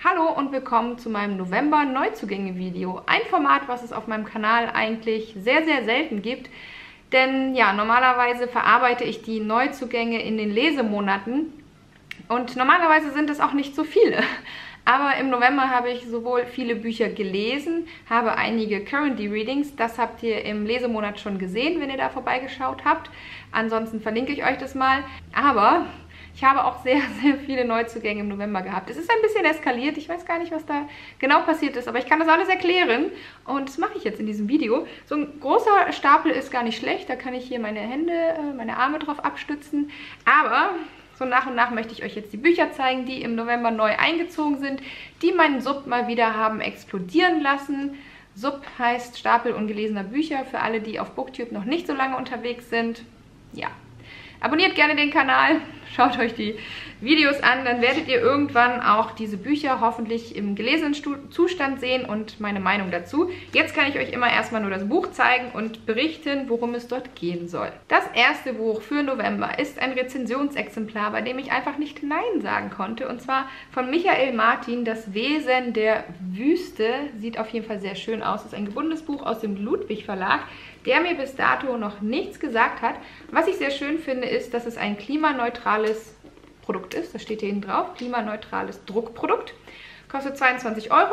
Hallo und willkommen zu meinem November-Neuzugänge-Video. Ein Format, was es auf meinem Kanal eigentlich sehr, sehr selten gibt. Denn ja, normalerweise verarbeite ich die Neuzugänge in den Lesemonaten. Und normalerweise sind es auch nicht so viele. Aber im November habe ich sowohl viele Bücher gelesen, habe einige Currently Readings. Das habt ihr im Lesemonat schon gesehen, wenn ihr da vorbeigeschaut habt. Ansonsten verlinke ich euch das mal. Aber ich habe auch sehr, sehr viele Neuzugänge im November gehabt. Es ist ein bisschen eskaliert. Ich weiß gar nicht, was da genau passiert ist, aber ich kann das alles erklären. Und das mache ich jetzt in diesem Video. So ein großer Stapel ist gar nicht schlecht. Da kann ich hier meine Hände, meine Arme drauf abstützen. Aber so nach und nach möchte ich euch jetzt die Bücher zeigen, die im November neu eingezogen sind, die meinen Sub mal wieder haben explodieren lassen. Sub heißt Stapel ungelesener Bücher, für alle, die auf Booktube noch nicht so lange unterwegs sind. Ja. Abonniert gerne den Kanal, schaut euch die Videos an, dann werdet ihr irgendwann auch diese Bücher hoffentlich im gelesenen Zustand sehen und meine Meinung dazu. Jetzt kann ich euch immer erstmal nur das Buch zeigen und berichten, worum es dort gehen soll. Das erste Buch für November ist ein Rezensionsexemplar, bei dem ich einfach nicht Nein sagen konnte. Und zwar von Michael Martin, Das Wesen der Wüste. Sieht auf jeden Fall sehr schön aus. Das ist ein gebundenes Buch aus dem Ludwig Verlag, der mir bis dato noch nichts gesagt hat. Was ich sehr schön finde, ist, dass es ein klimaneutrales Produkt ist. Das steht hier hinten drauf. Klimaneutrales Druckprodukt. Kostet 22 €.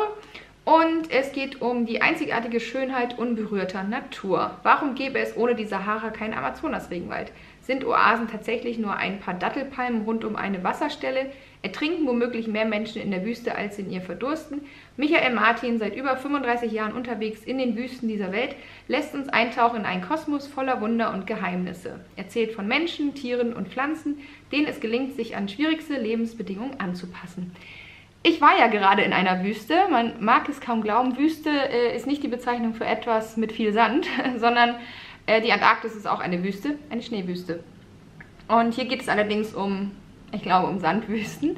Und es geht um die einzigartige Schönheit unberührter Natur. Warum gäbe es ohne die Sahara keinen Amazonas-Regenwald? Sind Oasen tatsächlich nur ein paar Dattelpalmen rund um eine Wasserstelle? Ertrinken womöglich mehr Menschen in der Wüste, als in ihr verdursten? Michael Martin, seit über 35 Jahren unterwegs in den Wüsten dieser Welt, lässt uns eintauchen in einen Kosmos voller Wunder und Geheimnisse. Er erzählt von Menschen, Tieren und Pflanzen, denen es gelingt, sich an schwierigste Lebensbedingungen anzupassen. Ich war ja gerade in einer Wüste. Man mag es kaum glauben, Wüste ist nicht die Bezeichnung für etwas mit viel Sand, sondern die Antarktis ist auch eine Wüste, eine Schneewüste. Und hier geht es allerdings um, ich glaube, um Sandwüsten.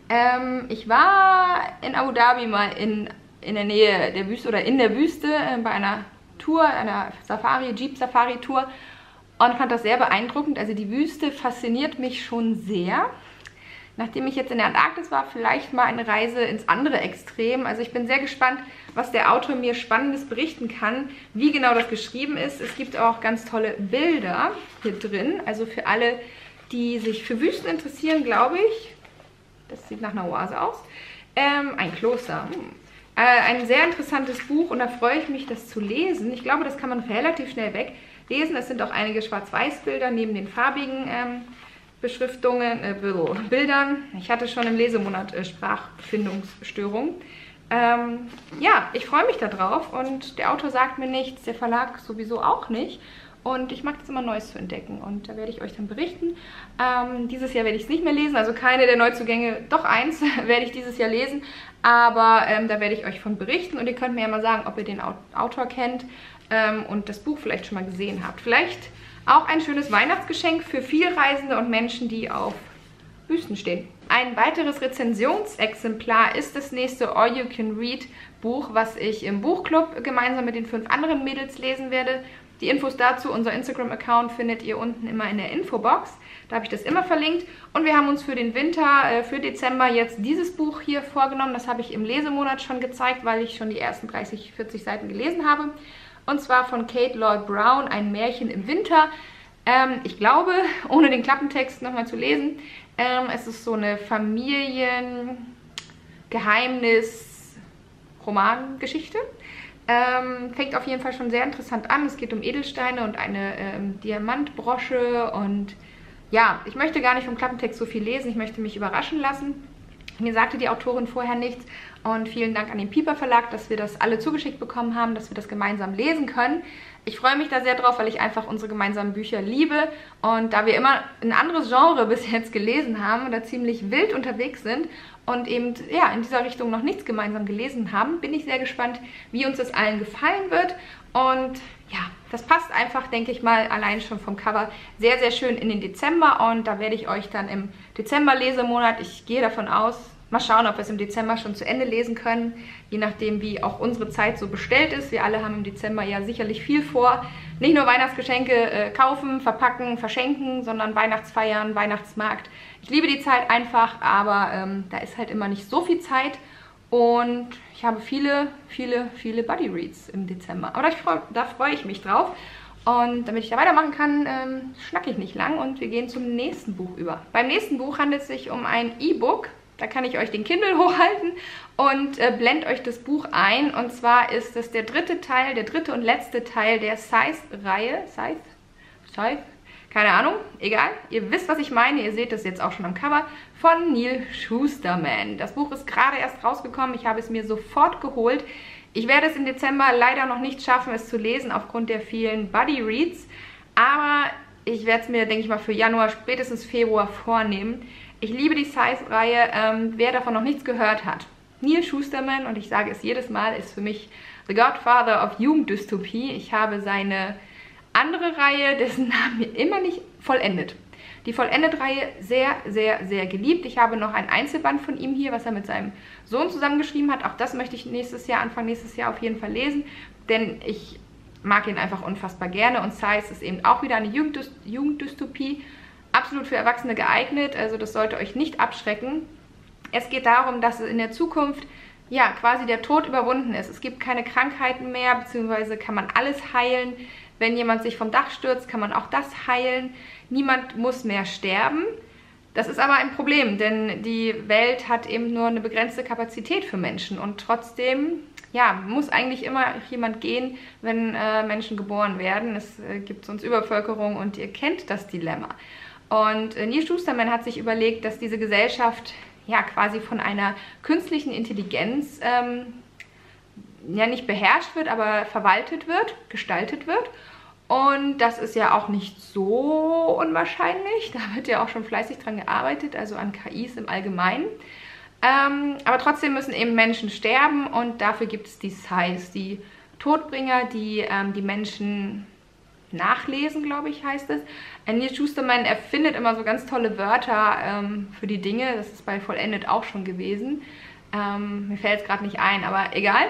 Ich war in Abu Dhabi mal in der Nähe der Wüste oder in der Wüste bei einer Tour, einer Jeep-Safari-Tour und fand das sehr beeindruckend. Also die Wüste fasziniert mich schon sehr. Nachdem ich jetzt in der Antarktis war, vielleicht mal eine Reise ins andere Extrem. Also ich bin sehr gespannt, was der Autor mir Spannendes berichten kann, wie genau das geschrieben ist. Es gibt auch ganz tolle Bilder hier drin. Also für alle, die sich für Wüsten interessieren, glaube ich, das sieht nach einer Oase aus, ein Kloster. Ein sehr interessantes Buch und da freue ich mich, das zu lesen. Ich glaube, das kann man relativ schnell weglesen. Es sind auch einige Schwarz-Weiß-Bilder neben den farbigen Beschriftungen, Bildern. Ich hatte schon im Lesemonat Sprachfindungsstörungen. Ja, ich freue mich darauf und der Autor sagt mir nichts, der Verlag sowieso auch nicht. Und ich mag das immer, Neues zu entdecken und da werde ich euch dann berichten. Dieses Jahr werde ich es nicht mehr lesen, also keine der Neuzugänge, doch eins werde ich dieses Jahr lesen. Aber da werde ich euch von berichten und ihr könnt mir ja mal sagen, ob ihr den Autor kennt und das Buch vielleicht schon mal gesehen habt. Vielleicht auch ein schönes Weihnachtsgeschenk für Vielreisende und Menschen, die auf Wüsten stehen. Ein weiteres Rezensionsexemplar ist das nächste All You Can Read Buch, was ich im Buchclub gemeinsam mit den 5 anderen Mädels lesen werde. Die Infos dazu, unser Instagram-Account, findet ihr unten immer in der Infobox. Da habe ich das immer verlinkt. Und wir haben uns für den Winter, für Dezember jetzt dieses Buch hier vorgenommen. Das habe ich im Lesemonat schon gezeigt, weil ich schon die ersten 30, 40 Seiten gelesen habe. Und zwar von Kate Lloyd Brown, Ein Märchen im Winter. Ich glaube, ohne den Klappentext nochmal zu lesen, es ist so eine Familiengeheimnis-Romangeschichte. Fängt auf jeden Fall schon sehr interessant an. Es geht um Edelsteine und eine Diamantbrosche. Und ja, ich möchte gar nicht vom Klappentext so viel lesen. Ich möchte mich überraschen lassen. Mir sagte die Autorin vorher nichts und vielen Dank an den Piper Verlag, dass wir das alle zugeschickt bekommen haben, dass wir das gemeinsam lesen können. Ich freue mich da sehr drauf, weil ich einfach unsere gemeinsamen Bücher liebe und da wir immer ein anderes Genre bis jetzt gelesen haben und da ziemlich wild unterwegs sind und eben ja in dieser Richtung noch nichts gemeinsam gelesen haben, bin ich sehr gespannt, wie uns das allen gefallen wird. Und ja, das passt einfach, denke ich mal, allein schon vom Cover sehr, sehr schön in den Dezember. Und da werde ich euch dann im Dezember-Lesemonat, ich gehe davon aus, mal schauen, ob wir es im Dezember schon zu Ende lesen können. Je nachdem, wie auch unsere Zeit so bestellt ist. Wir alle haben im Dezember ja sicherlich viel vor. Nicht nur Weihnachtsgeschenke kaufen, verpacken, verschenken, sondern Weihnachtsfeiern, Weihnachtsmarkt. Ich liebe die Zeit einfach, aber da ist halt immer nicht so viel Zeit. Und ich habe viele Buddy Reads im Dezember. Aber da freue ich mich drauf. Und damit ich da weitermachen kann, schnacke ich nicht lang und wir gehen zum nächsten Buch über. Beim nächsten Buch handelt es sich um ein E-Book. Da kann ich euch den Kindle hochhalten und blende euch das Buch ein. Und zwar ist es der dritte und letzte Teil der Scythe-Reihe. Scythe? Keine Ahnung, egal. Ihr wisst, was ich meine. Ihr seht das jetzt auch schon am Cover von Neal Shusterman. Das Buch ist gerade erst rausgekommen. Ich habe es mir sofort geholt. Ich werde es im Dezember leider noch nicht schaffen, es zu lesen, aufgrund der vielen Buddy Reads. Aber ich werde es mir, denke ich mal, für Januar, spätestens Februar vornehmen. Ich liebe die Scythe-Reihe. Wer davon noch nichts gehört hat, Neal Shusterman, und ich sage es jedes Mal, ist für mich the Godfather of Jugenddystopie. Ich habe seine andere Reihe, dessen Namen mir immer nicht vollendet. Die Vollendet-Reihe sehr geliebt. Ich habe noch ein Einzelband von ihm hier, was er mit seinem Sohn zusammengeschrieben hat. Auch das möchte ich Anfang nächstes Jahr auf jeden Fall lesen, denn ich mag ihn einfach unfassbar gerne. Und Scythe ist eben auch wieder eine Jugenddystopie, absolut für Erwachsene geeignet, also das sollte euch nicht abschrecken. Es geht darum, dass in der Zukunft ja quasi der Tod überwunden ist. Es gibt keine Krankheiten mehr, beziehungsweise kann man alles heilen. Wenn jemand sich vom Dach stürzt, kann man auch das heilen. Niemand muss mehr sterben. Das ist aber ein Problem, denn die Welt hat eben nur eine begrenzte Kapazität für Menschen. Und trotzdem, ja, muss eigentlich immer jemand gehen, wenn Menschen geboren werden. Es gibt sonst Übervölkerung und ihr kennt das Dilemma. Und Neal Shusterman hat sich überlegt, dass diese Gesellschaft ja quasi von einer künstlichen Intelligenz ja nicht beherrscht wird, aber verwaltet wird, gestaltet wird. Und das ist ja auch nicht so unwahrscheinlich. Da wird ja auch schon fleißig dran gearbeitet, also an KIs im Allgemeinen. Aber trotzdem müssen eben Menschen sterben und dafür gibt es die Scythes, die Todbringer, die die Menschen nachlesen, glaube ich, heißt es. Neal Shusterman erfindet immer so ganz tolle Wörter für die Dinge. Das ist bei Vollendet auch schon gewesen. Mir fällt es gerade nicht ein, aber egal.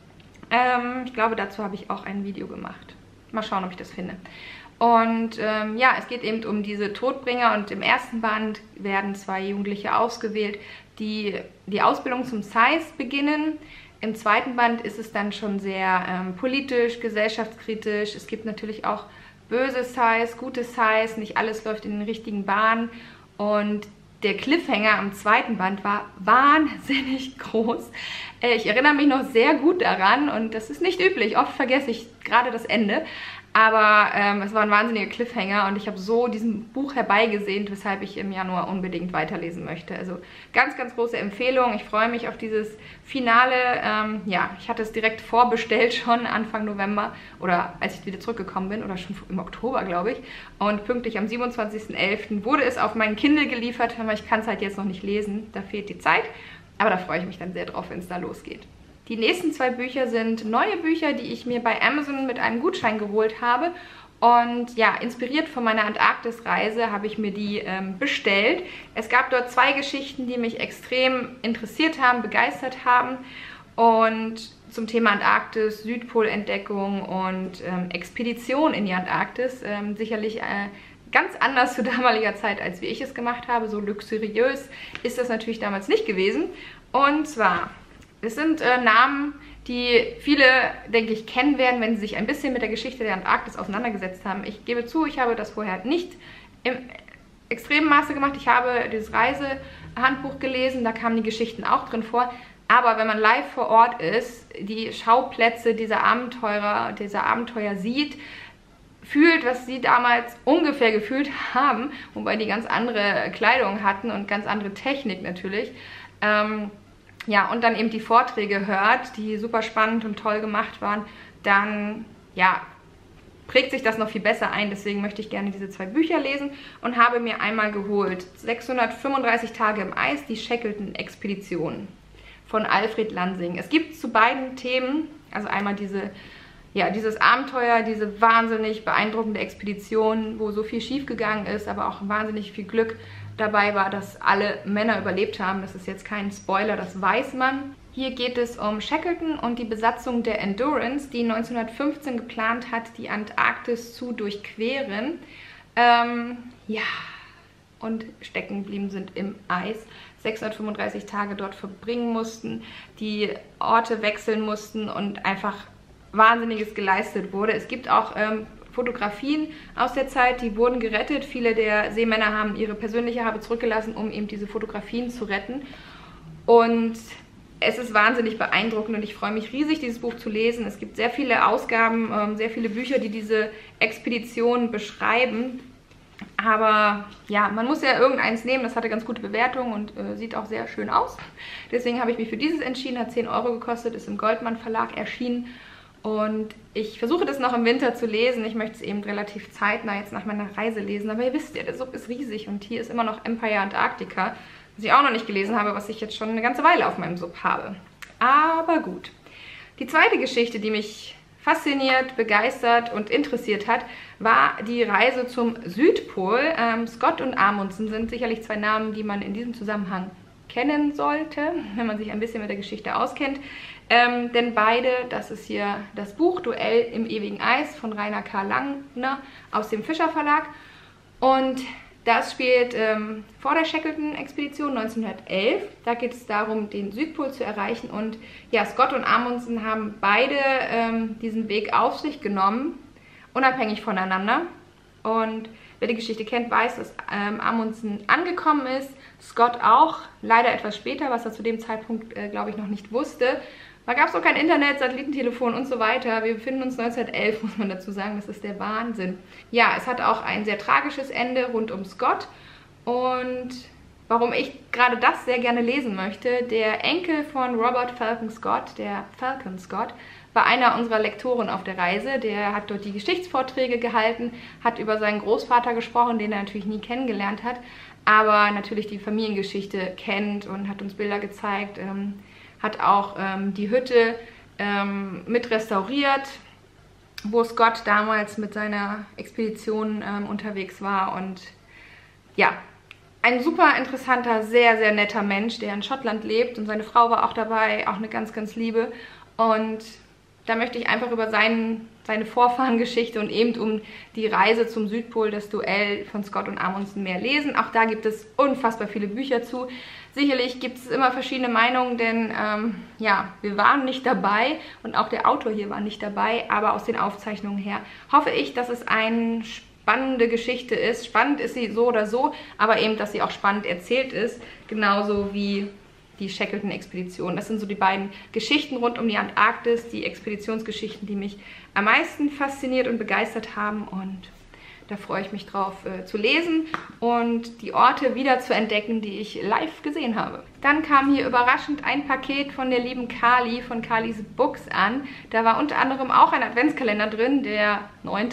Ich glaube, dazu habe ich auch ein Video gemacht. Mal schauen, ob ich das finde. Und ja, es geht eben um diese Todbringer und im ersten Band werden 2 Jugendliche ausgewählt, die die Ausbildung zum Scythe beginnen. Im zweiten Band ist es dann schon sehr politisch, gesellschaftskritisch. Es gibt natürlich auch böse Scythes, gute Scythes, nicht alles läuft in den richtigen Bahnen. Und der Cliffhanger am zweiten Band war wahnsinnig groß. Ich erinnere mich noch sehr gut daran und das ist nicht üblich. Oft vergesse ich gerade das Ende. Aber es war ein wahnsinniger Cliffhanger und ich habe so diesem Buch herbeigesehnt, weshalb ich im Januar unbedingt weiterlesen möchte. Also ganz große Empfehlung. Ich freue mich auf dieses Finale. Ja, ich hatte es direkt vorbestellt schon Anfang November oder als ich wieder zurückgekommen bin oder schon im Oktober, glaube ich. Und pünktlich am 27.11. wurde es auf meinen Kindle geliefert, aber ich kann es halt jetzt noch nicht lesen. Da fehlt die Zeit. Aber da freue ich mich dann sehr drauf, wenn es da losgeht. Die nächsten 2 Bücher sind neue Bücher, die ich mir bei Amazon mit einem Gutschein geholt habe. Und ja, inspiriert von meiner Antarktis-Reise habe ich mir die bestellt. Es gab dort 2 Geschichten, die mich extrem interessiert haben, begeistert haben. Und zum Thema Antarktis, Südpolentdeckung und Expedition in die Antarktis. Sicherlich ganz anders zu damaliger Zeit, als wie ich es gemacht habe. So luxuriös ist das natürlich damals nicht gewesen. Und zwar, es sind Namen, die viele, denke ich, kennen werden, wenn sie sich ein bisschen mit der Geschichte der Antarktis auseinandergesetzt haben. Ich gebe zu, ich habe das vorher nicht im extremen Maße gemacht. Ich habe dieses Reisehandbuch gelesen, da kamen die Geschichten auch drin vor. Aber wenn man live vor Ort ist, die Schauplätze dieser Abenteuer sieht, fühlt, was sie damals ungefähr gefühlt haben, wobei die ganz andere Kleidung hatten und ganz andere Technik natürlich. Ja, und dann eben die Vorträge hört, die super spannend und toll gemacht waren, dann, ja, prägt sich das noch viel besser ein. Deswegen möchte ich gerne diese 2 Bücher lesen und habe mir einmal geholt 635 Tage im Eis, die Shackleton-Expedition von Alfred Lansing. Es gibt zu beiden Themen, also einmal dieses Abenteuer, diese wahnsinnig beeindruckende Expedition, wo so viel schiefgegangen ist, aber auch wahnsinnig viel Glück dabei war, dass alle Männer überlebt haben. Das ist jetzt kein Spoiler, das weiß man. Hier geht es um Shackleton und die Besatzung der Endurance, die 1915 geplant hat, die Antarktis zu durchqueren. Ja, und stecken geblieben sind im Eis. 635 Tage dort verbringen mussten, die Orte wechseln mussten und einfach Wahnsinniges geleistet wurde. Es gibt auch Fotografien aus der Zeit, die wurden gerettet. Viele der Seemänner haben ihre persönliche Habe zurückgelassen, um eben diese Fotografien zu retten. Und es ist wahnsinnig beeindruckend und ich freue mich riesig, dieses Buch zu lesen. Es gibt sehr viele Ausgaben, sehr viele Bücher, die diese Expedition beschreiben. Aber ja, man muss ja irgendeins nehmen. Das hatte ganz gute Bewertungen und sieht auch sehr schön aus. Deswegen habe ich mich für dieses entschieden. Hat 10 Euro gekostet, ist im Goldmann Verlag erschienen. Und ich versuche das noch im Winter zu lesen. Ich möchte es eben relativ zeitnah jetzt nach meiner Reise lesen. Aber ihr wisst ja, der Sub ist riesig und hier ist immer noch Empire Antarctica, was ich auch noch nicht gelesen habe, was ich jetzt schon eine ganze Weile auf meinem Sub habe. Aber gut. Die zweite Geschichte, die mich fasziniert, begeistert und interessiert hat, war die Reise zum Südpol. Scott und Amundsen sind sicherlich 2 Namen, die man in diesem Zusammenhang kennen sollte, wenn man sich ein bisschen mit der Geschichte auskennt. Denn beide, das ist hier das Buch Duell im ewigen Eis von Rainer K. Langner aus dem Fischer Verlag. Und das spielt vor der Shackleton-Expedition 1911. Da geht es darum, den Südpol zu erreichen. Und ja, Scott und Amundsen haben beide diesen Weg auf sich genommen, unabhängig voneinander. Und wer die Geschichte kennt, weiß, dass Amundsen angekommen ist. Scott auch, leider etwas später, was er zu dem Zeitpunkt, glaube ich, noch nicht wusste. Da gab es auch kein Internet, Satellitentelefon und so weiter. Wir befinden uns 1911, muss man dazu sagen. Das ist der Wahnsinn. Ja, es hat auch ein sehr tragisches Ende rund um Scott. Und warum ich gerade das sehr gerne lesen möchte, der Enkel von Robert Falcon Scott, der Falcon Scott, war einer unserer Lektoren auf der Reise. Der hat dort die Geschichtsvorträge gehalten, hat über seinen Großvater gesprochen, den er natürlich nie kennengelernt hat, aber natürlich die Familiengeschichte kennt und hat uns Bilder gezeigt, hat auch die Hütte mit restauriert, wo Scott damals mit seiner Expedition unterwegs war. Und ja, ein super interessanter, sehr, sehr netter Mensch, der in Schottland lebt, und seine Frau war auch dabei, auch eine ganz, ganz liebe. Und da möchte ich einfach über seine Vorfahrengeschichte und eben um die Reise zum Südpol, das Duell von Scott und Amundsen mehr lesen. Auch da gibt es unfassbar viele Bücher zu. Sicherlich gibt es immer verschiedene Meinungen, denn ja, wir waren nicht dabei und auch der Autor hier war nicht dabei, aber aus den Aufzeichnungen her hoffe ich, dass es eine spannende Geschichte ist. Spannend ist sie so oder so, aber eben, dass sie auch spannend erzählt ist, genauso wie die Shackleton-Expedition. Das sind so die beiden Geschichten rund um die Antarktis, die Expeditionsgeschichten, die mich am meisten fasziniert und begeistert haben, und da freue ich mich drauf zu lesen und die Orte wieder zu entdecken, die ich live gesehen habe. Dann kam hier überraschend ein Paket von der lieben Kali, von Kalis Books an. Da war unter anderem auch ein Adventskalender drin, der 9.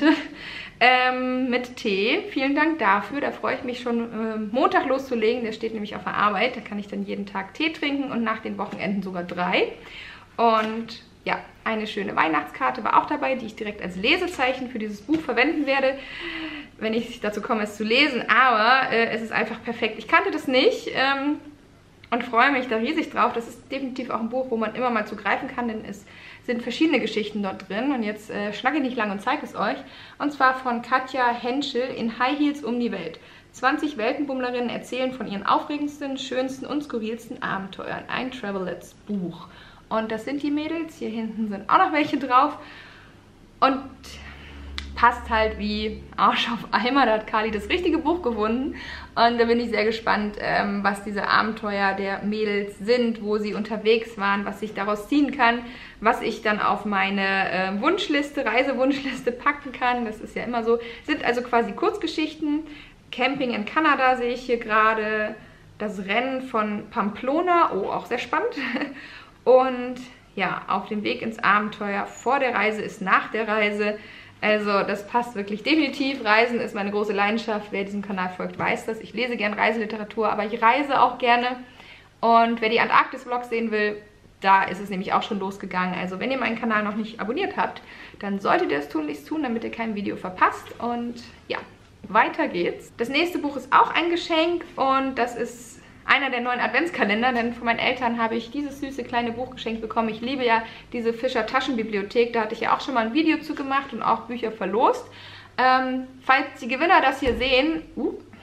Mit Tee. Vielen Dank dafür. Da freue ich mich schon, Montag loszulegen. Der steht nämlich auf der Arbeit. Da kann ich dann jeden Tag Tee trinken und nach den Wochenenden sogar 3. Und ja, eine schöne Weihnachtskarte war auch dabei, die ich direkt als Lesezeichen für dieses Buch verwenden werde, wenn ich dazu komme, es zu lesen. Aber es ist einfach perfekt. Ich kannte das nicht und freue mich da riesig drauf. Das ist definitiv auch ein Buch, wo man immer mal zugreifen kann, denn es sind verschiedene Geschichten dort drin. Und jetzt schlage ich nicht lang und zeige es euch. Und zwar von Katja Henschel in High Heels um die Welt. 20 Weltenbummlerinnen erzählen von ihren aufregendsten, schönsten und skurrilsten Abenteuern. Ein Travelets Buch. Und das sind die Mädels. Hier hinten sind auch noch welche drauf. Und passt halt wie Arsch auf Eimer. Da hat Kali das richtige Buch gefunden. Und da bin ich sehr gespannt, was diese Abenteuer der Mädels sind, wo sie unterwegs waren, was ich daraus ziehen kann, was ich dann auf meine Wunschliste, Reisewunschliste packen kann. Das ist ja immer so. Sind also quasi Kurzgeschichten. Camping in Kanada sehe ich hier gerade. Das Rennen von Pamplona. Oh, auch sehr spannend. Und ja, auf dem Weg ins Abenteuer. Vor der Reise ist nach der Reise. Also das passt wirklich definitiv. Reisen ist meine große Leidenschaft. Wer diesem Kanal folgt, weiß das. Ich lese gerne Reiseliteratur, aber ich reise auch gerne. Und wer die Antarktis-Vlogs sehen will, da ist es nämlich auch schon losgegangen. Also wenn ihr meinen Kanal noch nicht abonniert habt, dann solltet ihr es tunlichst tun, damit ihr kein Video verpasst. Und ja, weiter geht's. Das nächste Buch ist auch ein Geschenk und das ist einer der neuen Adventskalender, denn von meinen Eltern habe ich dieses süße kleine Buch geschenkt bekommen. Ich liebe ja diese Fischer Taschenbibliothek, da hatte ich ja auch schon mal ein Video zu gemacht und auch Bücher verlost. Falls die Gewinner das hier sehen,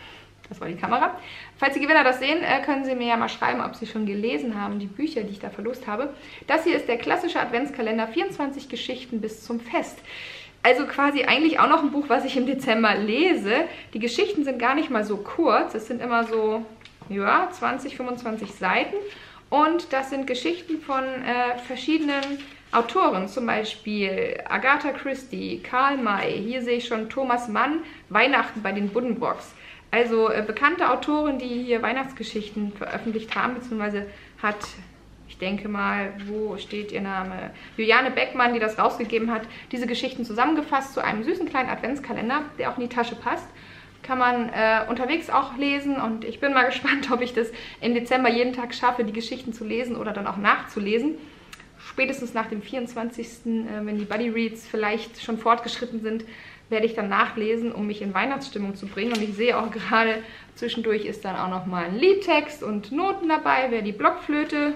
Das war die Kamera. Falls die Gewinner das sehen, können sie mir ja mal schreiben, ob sie schon gelesen haben, die Bücher, die ich da verlost habe. Das hier ist der klassische Adventskalender, 24 Geschichten bis zum Fest. Also quasi eigentlich auch noch ein Buch, was ich im Dezember lese. Die Geschichten sind gar nicht mal so kurz. Es sind immer so, ja, 20, 25 Seiten. Und das sind Geschichten von verschiedenen Autoren, zum Beispiel Agatha Christie, Karl May. Hier sehe ich schon Thomas Mann, Weihnachten bei den Buddenbrooks. Also bekannte Autoren, die hier Weihnachtsgeschichten veröffentlicht haben, beziehungsweise hat, ich denke mal, wo steht ihr Name? Juliane Beckmann, die das rausgegeben hat, diese Geschichten zusammengefasst zu einem süßen kleinen Adventskalender, der auch in die Tasche passt. Kann man unterwegs auch lesen und ich bin mal gespannt, ob ich das im Dezember jeden Tag schaffe, die Geschichten zu lesen oder dann auch nachzulesen. Spätestens nach dem 24., wenn die Buddy Reads vielleicht schon fortgeschritten sind, werde ich dann nachlesen, um mich in Weihnachtsstimmung zu bringen. Und ich sehe auch gerade, zwischendurch ist dann auch nochmal ein Liedtext und Noten dabei, wer die Blockflöte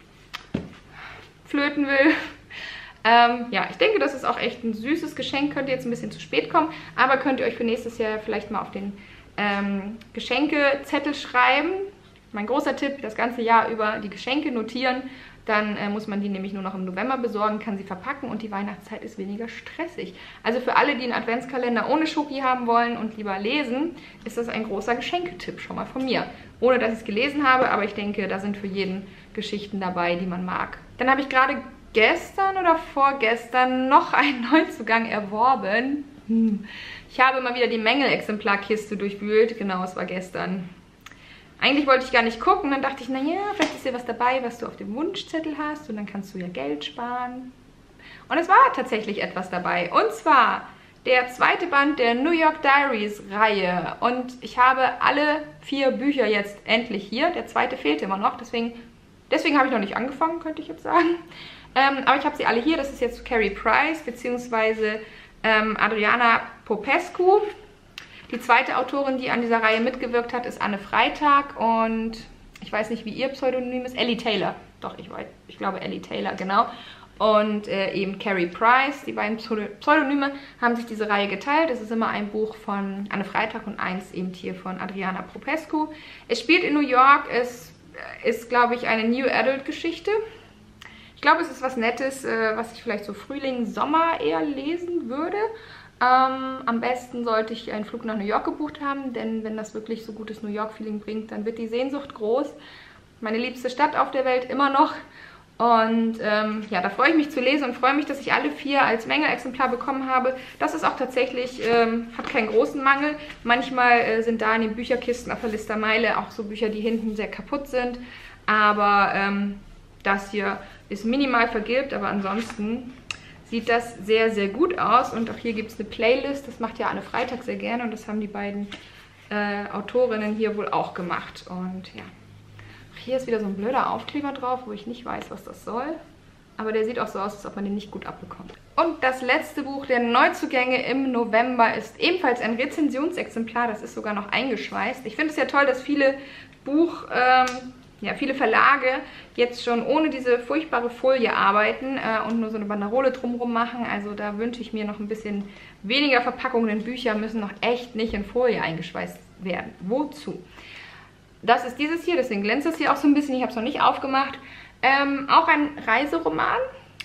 flöten will. Ja, ich denke, das ist auch echt ein süßes Geschenk. Könnte jetzt ein bisschen zu spät kommen, aber könnt ihr euch für nächstes Jahr vielleicht mal auf den Geschenkezettel schreiben. Mein großer Tipp, das ganze Jahr über die Geschenke notieren. Dann muss man die nämlich nur noch im November besorgen, kann sie verpacken und die Weihnachtszeit ist weniger stressig. Also für alle, die einen Adventskalender ohne Schoki haben wollen und lieber lesen, ist das ein großer Geschenketipp schon mal von mir. Ohne, dass ich es gelesen habe, aber ich denke, da sind für jeden Geschichten dabei, die man mag. Dann habe ich gerade gestern oder vorgestern noch einen Neuzugang erworben. Ich habe mal wieder die Mängel-Exemplarkiste durchwühlt. Genau, es war gestern. Eigentlich wollte ich gar nicht gucken, dann dachte ich, naja, vielleicht ist ja was dabei, was du auf dem Wunschzettel hast und dann kannst du ja Geld sparen. Und es war tatsächlich etwas dabei. Und zwar der zweite Band der New York Diaries Reihe. Und ich habe alle 4 Bücher jetzt endlich hier. Der zweite fehlt immer noch, deswegen habe ich noch nicht angefangen, könnte ich jetzt sagen. Aber ich habe sie alle hier. Das ist jetzt Carrie Price bzw. Adriana Popescu. Die zweite Autorin, die an dieser Reihe mitgewirkt hat, ist Anne Freitag und ich weiß nicht, wie ihr Pseudonym ist. Ellie Taylor. Doch, ich glaube Ellie Taylor, genau. Und eben Carrie Price. Die beiden Pseudonyme haben sich diese Reihe geteilt. Es ist immer ein Buch von Anne Freitag und eins eben hier von Adriana Popescu. Es spielt in New York. Es ist, glaube ich, eine New Adult Geschichte. Ich glaube, es ist was Nettes, was ich vielleicht so Frühling, Sommer eher lesen würde. Am besten sollte ich einen Flug nach New York gebucht haben, denn wenn das wirklich so gutes New York-Feeling bringt, dann wird die Sehnsucht groß. Meine liebste Stadt auf der Welt immer noch. Und ja, da freue ich mich zu lesen und freue mich, dass ich alle 4 als Mängelexemplar bekommen habe. Das ist auch tatsächlich, hat keinen großen Mangel. Manchmal sind da in den Bücherkisten auf der Listermeile auch so Bücher, die hinten sehr kaputt sind. Aber das hier ist minimal vergilbt, aber ansonsten sieht das sehr, sehr gut aus. Und auch hier gibt es eine Playlist. Das macht ja Anne Freitag sehr gerne und das haben die beiden Autorinnen hier wohl auch gemacht. Und ja, hier ist wieder so ein blöder Aufkleber drauf, wo ich nicht weiß, was das soll. Aber der sieht auch so aus, als ob man den nicht gut abbekommt. Und das letzte Buch der Neuzugänge im November ist ebenfalls ein Rezensionsexemplar. Das ist sogar noch eingeschweißt. Ich finde es ja toll, dass viele viele Verlage jetzt schon ohne diese furchtbare Folie arbeiten und nur so eine Banderole drumherum machen. Also da wünsche ich mir noch ein bisschen weniger Verpackungen, denn Bücher müssen noch echt nicht in Folie eingeschweißt werden. Wozu? Das ist dieses hier, deswegen glänzt es hier auch so ein bisschen. Ich habe es noch nicht aufgemacht. Auch ein Reiseroman.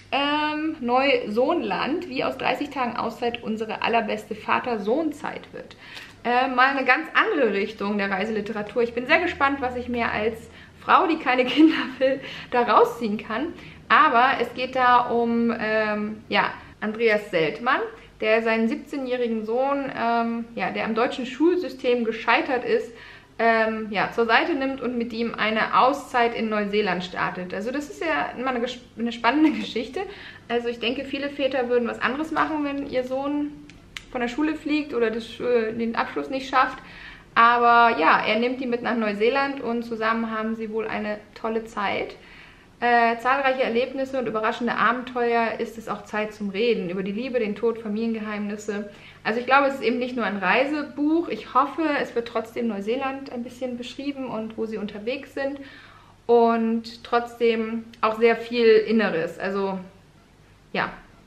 Neu-Sohnland, wie aus 30 Tagen Auszeit unsere allerbeste Vater-Sohn-Zeit wird. Mal eine ganz andere Richtung der Reiseliteratur. Ich bin sehr gespannt, was ich mir als Frau, die keine Kinder will, da rausziehen kann. Aber es geht da um Andreas Seltmann, der seinen 17-jährigen Sohn, der am deutschen Schulsystem gescheitert ist, zur Seite nimmt und mit ihm eine Auszeit in Neuseeland startet. Also das ist ja immer eine spannende Geschichte. Also ich denke, viele Väter würden was anderes machen, wenn ihr Sohn von der Schule fliegt oder den Abschluss nicht schafft. Aber ja, er nimmt ihn mit nach Neuseeland und zusammen haben sie wohl eine tolle Zeit. Zahlreiche Erlebnisse und überraschende Abenteuer ist es auch Zeit zum Reden. Über die Liebe, den Tod, Familiengeheimnisse. Also ich glaube, es ist eben nicht nur ein Reisebuch. Ich hoffe, es wird trotzdem Neuseeland ein bisschen beschrieben und wo sie unterwegs sind. Und trotzdem auch sehr viel Inneres. Also ja,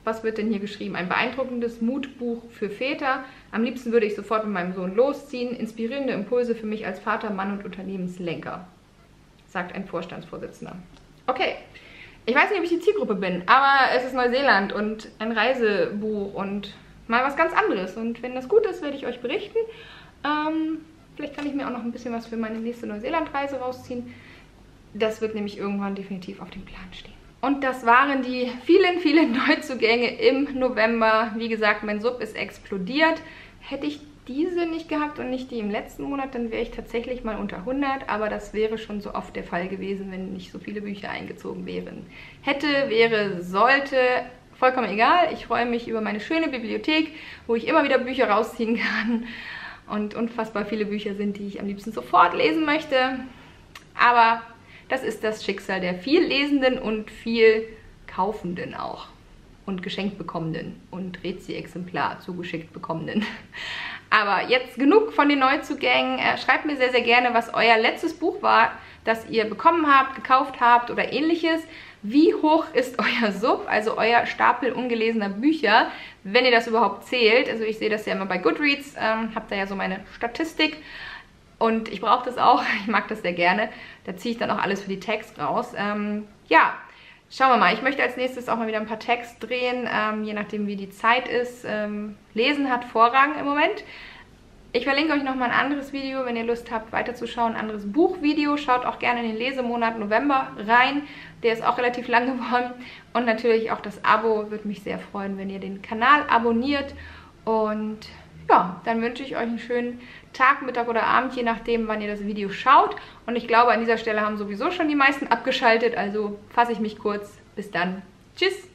Was wird denn hier geschrieben? Ein beeindruckendes Mutbuch für Väter. Am liebsten würde ich sofort mit meinem Sohn losziehen. Inspirierende Impulse für mich als Vater, Mann und Unternehmenslenker, sagt ein Vorstandsvorsitzender. Okay, ich weiß nicht, ob ich die Zielgruppe bin, aber es ist Neuseeland und ein Reisebuch und mal was ganz anderes. Und wenn das gut ist, werde ich euch berichten. Vielleicht kann ich mir auch noch ein bisschen was für meine nächste Neuseeland-Reise rausziehen. Das wird nämlich irgendwann definitiv auf dem Plan stehen. Und das waren die vielen, vielen Neuzugänge im November. Wie gesagt, mein Sub ist explodiert. Hätte ich diese nicht gehabt und nicht die im letzten Monat, dann wäre ich tatsächlich mal unter 100. Aber das wäre schon so oft der Fall gewesen, wenn nicht so viele Bücher eingezogen wären. Hätte, wäre, sollte, vollkommen egal. Ich freue mich über meine schöne Bibliothek, wo ich immer wieder Bücher rausziehen kann. Und unfassbar viele Bücher sind, die ich am liebsten sofort lesen möchte. Aber das ist das Schicksal der viel Lesenden und viel Kaufenden auch. Und geschenkt bekommenden und Rezi-Exemplar zugeschickt bekommenden. Aber jetzt genug von den Neuzugängen. Schreibt mir sehr, sehr gerne, was euer letztes Buch war, das ihr bekommen habt, gekauft habt oder ähnliches. Wie hoch ist euer Sub, also euer Stapel ungelesener Bücher, wenn ihr das überhaupt zählt? Also ich sehe das ja immer bei Goodreads, habe da ja so meine Statistik. Und ich brauche das auch, ich mag das sehr gerne. Da ziehe ich dann auch alles für die Tags raus. Ja, schauen wir mal. Ich möchte als nächstes auch mal wieder ein paar Tags drehen, je nachdem wie die Zeit ist. Lesen hat Vorrang im Moment. Ich verlinke euch nochmal ein anderes Video, wenn ihr Lust habt weiterzuschauen. Ein anderes Buchvideo. Schaut auch gerne in den Lesemonat November rein. Der ist auch relativ lang geworden. Und natürlich auch das Abo. Würde mich sehr freuen, wenn ihr den Kanal abonniert. Und ja, dann wünsche ich euch einen schönen Tag, Mittag oder Abend, je nachdem, wann ihr das Video schaut. Und ich glaube, an dieser Stelle haben sowieso schon die meisten abgeschaltet. Also fasse ich mich kurz. Bis dann. Tschüss!